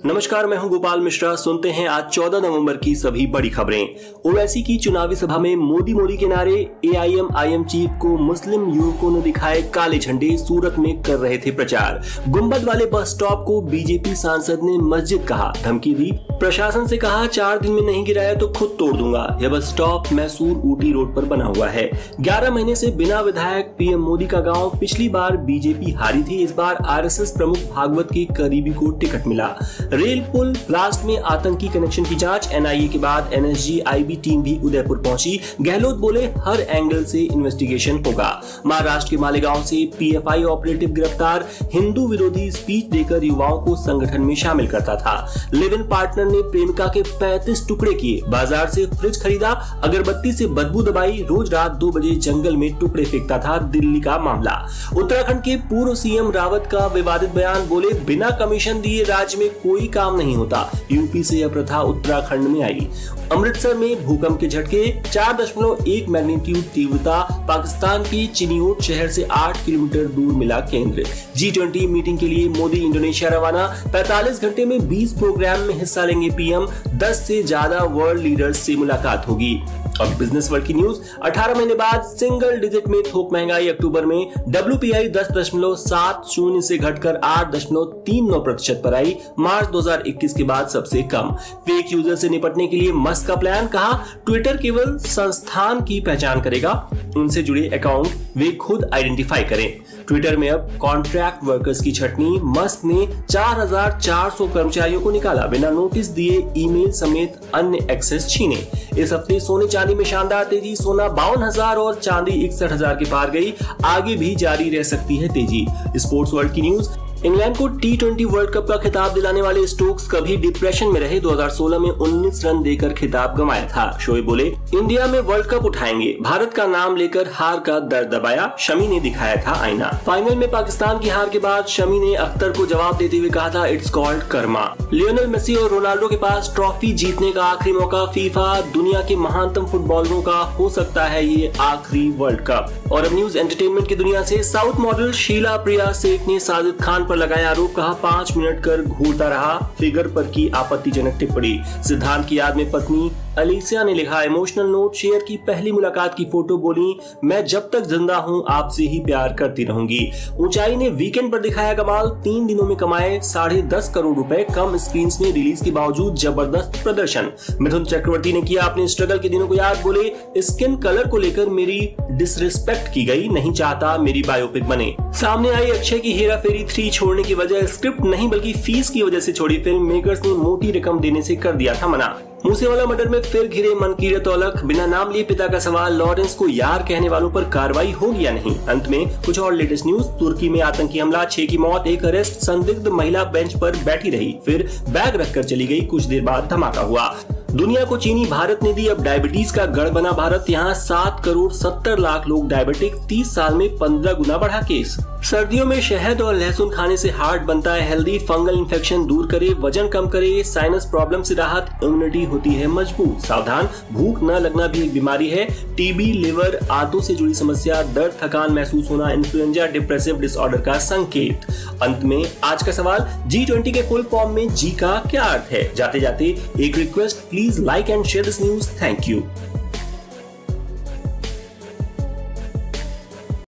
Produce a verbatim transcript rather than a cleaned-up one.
नमस्कार, मैं हूं गोपाल मिश्रा। सुनते हैं आज चौदह नवंबर की सभी बड़ी खबरें। ओवैसी की चुनावी सभा में मोदी मोदी के नारे। एआईएमआईएम चीफ को मुस्लिम युवकों ने दिखाए काले झंडे, सूरत में कर रहे थे प्रचार। गुंबद वाले बस स्टॉप को बीजेपी सांसद ने मस्जिद कहा, धमकी दी। प्रशासन से कहा चार दिन में नहीं गिराया तो खुद तोड़ दूंगा। यह bus stop Mysore Ooty road पर बना हुआ है। ग्यारह महीने से बिना विधायक पीएम मोदी का गांव। पिछली बार बीजेपी हारी थी, इस बार आरएसएस प्रमुख भागवत के करीबी को टिकट मिला। रेल पुल ब्लास्ट में आतंकी कनेक्शन की जांच। एनआईए के बाद एनएसजी आईबी टीम भी उदयपुर पहुंची। गहलोत बोले हर एंगल से इन्वेस्टिगेशन होगा। महाराष्ट्र के मालेगांव से पीएफआई ऑपरेटिव गिरफ्तार। हिंदू विरोधी स्पीच देकर युवाओं को संगठन में शामिल करता था। लिव इन पार्टनर ने प्रेमिका के पैंतीस टुकड़े किए। बाजार से फ्रिज खरीदा, अगरबत्ती से बदबू दबाई। रोज रात दो बजे जंगल में टुकड़े फेंकता था। दिल्ली का मामला। उत्तराखंड के पूर्व सीएम रावत का विवादित बयान। बोले बिना कमीशन दिए राज्य में कोई काम नहीं होता। यूपी से यह प्रथा उत्तराखंड में आई। अमृतसर में भूकंप के झटके। चार दशमलव एक मैग्नीट्यूड तीव्रता। पाकिस्तान के चिनियोट शहर से आठ किलोमीटर दूर मिला केंद्र। जी ट्वेंटी मीटिंग के लिए मोदी इंडोनेशिया रवाना। पैंतालीस घंटे में बीस प्रोग्राम में हिस्सा लेंगे पीएम। दस से ज्यादा वर्ल्ड लीडर्स से मुलाकात होगी। अब बिजनेस वर्ल्ड की न्यूज। अठारह महीने बाद सिंगल डिजिट में थोक महंगाई। अक्टूबर में डब्ल्यूपीआई दस दशमलव सात शून्य से घटकर आठ दशमलव तीन नौ प्रतिशत पर आई। मार्च दो हज़ार इक्कीस के बाद सबसे कम। फेक यूजर से निपटने के लिए मस्क का प्लान। कहा ट्विटर केवल संस्थान की पहचान करेगा, उनसे जुड़े अकाउंट वे खुद आइडेंटिफाई करें। ट्विटर में अब कॉन्ट्रैक्ट वर्कर्स की छटनी। मस्क ने चार हज़ार चार सौ कर्मचारियों को निकाला। बिना नोटिस दिए ईमेल समेत अन्य एक्सेस छीने। इस हफ्ते सोने चांदी में शानदार तेजी। सोना बावन हजार और चांदी इकसठ हजार के पार गई। आगे भी जारी रह सकती है तेजी। स्पोर्ट्स वर्ल्ड की न्यूज। इंग्लैंड को टी ट्वेंटी वर्ल्ड कप का खिताब दिलाने वाले स्टोक्स कभी डिप्रेशन में रहे। दो हज़ार सोलह में उन्नीस रन देकर खिताब गंवाया था। शोएब बोले इंडिया में वर्ल्ड कप उठाएंगे। भारत का नाम लेकर हार का दर्द दबाया। शमी ने दिखाया था आईना। फाइनल में पाकिस्तान की हार के बाद शमी ने अख्तर को जवाब देते हुए कहा था it's called karma. Lionel Messi और रोनाल्डो के पास ट्रॉफी जीतने का आखिरी मौका। फीफा दुनिया के महानतम फुटबॉलरों का हो सकता है ये आखिरी वर्ल्ड कप। और अब न्यूज एंटरटेनमेंट की दुनिया से। साउथ मॉडल शीला प्रिया शेख ने साजिद खान पर लगाया आरोप। कहा पांच मिनट कर घूरता रहा। फिगर पर की आपत्तिजनक टिप्पणी। सिद्धांत की याद में पत्नी अलीसिया ने लिखा इमोशनल नोट। शेयर की पहली मुलाकात की फोटो। बोली मैं जब तक जिंदा हूं आपसे ही प्यार करती रहूंगी। ऊंचाई ने वीकेंड पर दिखाया कमाल। तीन दिनों में कमाए साढ़े दस करोड़ रुपए। कम स्क्रीन में रिलीज के बावजूद जबरदस्त प्रदर्शन। मिथुन चक्रवर्ती ने किया अपने स्ट्रगल के दिनों को याद। बोले स्किन कलर को लेकर मेरी डिसरिस्पेक्ट की गई, नहीं चाहता मेरी बायोपिक बने। सामने आई अक्षय की हेरा फेरी थ्री छोड़ने की वजह स्क्रिप्ट नहीं बल्कि फीस की वजह से छोड़ी। फिल्म मेकर्स ने मोटी रकम देने से कर दिया था मना। मूसेवाला मर्डर में फिर घिरे मनकीरत औलख। बिना नाम लिए पिता का सवाल। लॉरेंस को यार कहने वालों पर कार्रवाई होगी या नहीं। अंत में कुछ और लेटेस्ट न्यूज। तुर्की में आतंकी हमला, छह की मौत, एक अरेस्ट। संदिग्ध महिला बेंच पर बैठी रही, फिर बैग रखकर चली गई। कुछ देर बाद धमाका हुआ। दुनिया को चीनी भारत ने दी। अब डायबिटीज का गढ़ बना भारत। यहाँ सात करोड़ सत्तर लाख लोग डायबिटिक। तीस साल में पंद्रह गुना बढ़ा केस। सर्दियों में शहद और लहसुन खाने से हार्ट बनता है हेल्दी। फंगल इन्फेक्शन दूर करे, वजन कम करे, साइनस प्रॉब्लम से राहत, इम्यूनिटी होती है मजबूत। सावधान, भूख न लगना भी एक बीमारी है। टीबी, लिवर, आंतों से जुड़ी समस्या, दर्द, थकान महसूस होना इन्फ्लुएंजा डिप्रेसिव डिसऑर्डर का संकेत। अंत में आज का सवाल। जी ट्वेंटी के फुल फॉर्म में जी का क्या अर्थ है? जाते जाते एक request, please like and share this news. Thank you.